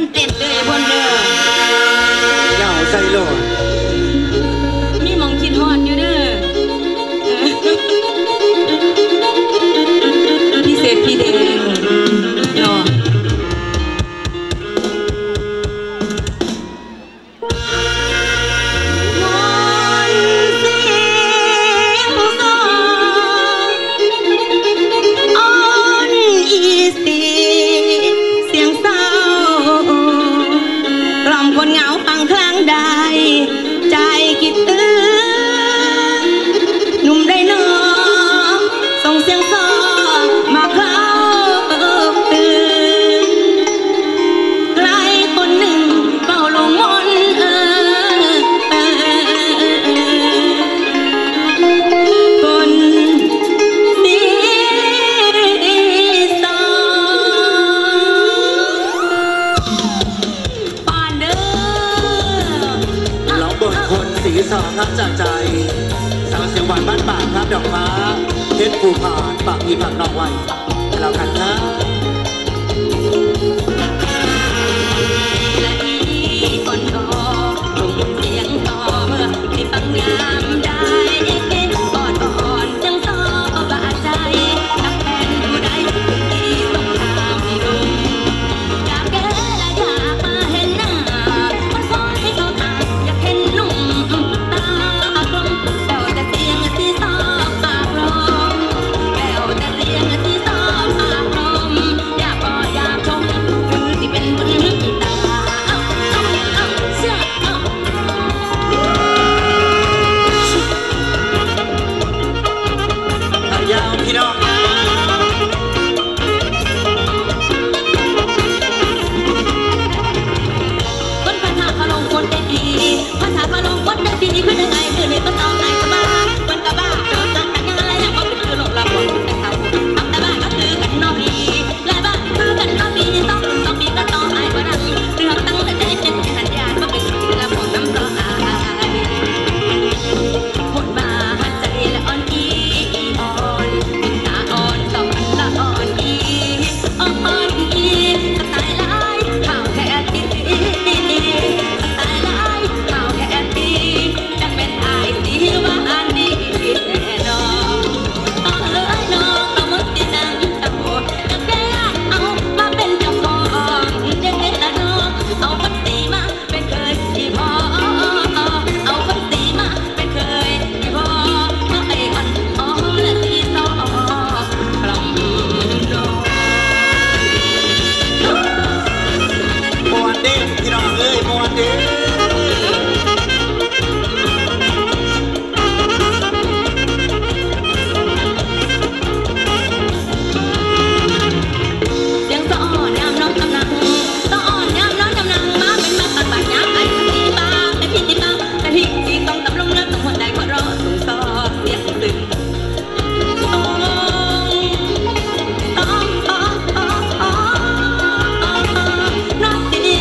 มันเต้นเลยบนเรือเหงาใจโลดมีมองคิดฮอดอยู่เด้อพี่เศษพี่แดงเนาะสองครับจากใจสาวเสียงหวานบ้านป่าครับดอกฟ้าเพชรภูผาปากอีผักนองไว้แล้วกันครับและอีก่อนก็ส่งเสียงต่อเมื่อให้ฟังยามได้ก่อนจังต่อบาดใจทักแทนผู้ใดที่ต้องทำให้รู้อยากแก้และอยากมาเห็นหน้ามันคอยให้เขาตาอยากเห็นนุ่มตาคมแก้วแต่เสียงที่ซอกปากลมแก้วแต่เสียงที่ซอกปากลมอยากบอกอยากชมคือที่เป็นบุญตาเชื่อยาวพี่น้องคนภาษาพะลงคนได้ดีภาษาพะลงคนได้ดีคือยังไงคือในต้นเอาไงก็บ้ามันก็บ้าเจอกันยังไงยังก็คือหลงละคนแต่เขาทำแต่บ้าก็คือกันนอพีและบ้าคือกันนอพีต้องปีก็ต่อไอ้บ้าเรื่องตั้งแต่ใจเป็นสัญญาก็เป็นสิ่งละคนน้ำต่อไอ้หมดมาหันใจและอ่อนอีอ่อนตาอ่อนต่อกันละอ่อนอีอ่อนอีตายลายข่าวแค่ตีตายลายข่าวแค่ตีจะเป็นไอ้สีว่าอันนี้แน่นอนเอ้ยน้องต้องมุดที่นั่งตะโกนจะแก้เอามาเป็นเจ้าของเด็กละน้องเอาคนตีมาเป็นเคยที่พอเอาคนตีมาเป็นเคยที่พอไอ้อ่อนอ่อนและที่ซอกลำโดมวนเด้พี่น้องเอ้ยมวนเด้เสียงสะอ่อนยามน้องกำลังสะอ่อนยามน้องกำลังมาเป็นมาตัดบาดยามไอ้ที่บ้าแต่พี่ที่บ้าแต่พี่ที่ต้องตำลงรักต้องหัวใจก็รอส่งซอเสียงตึงน้องตี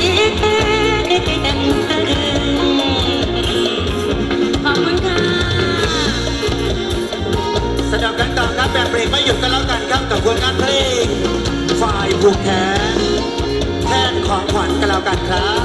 ขอบคุณค่ะสำหรับการต่อครับแบบเบรกไม่หยุดกันแล้วกันครับกับผลงานเพลงฝ่ายผูกแขนแทนของขวัญกันแล้วกันครับ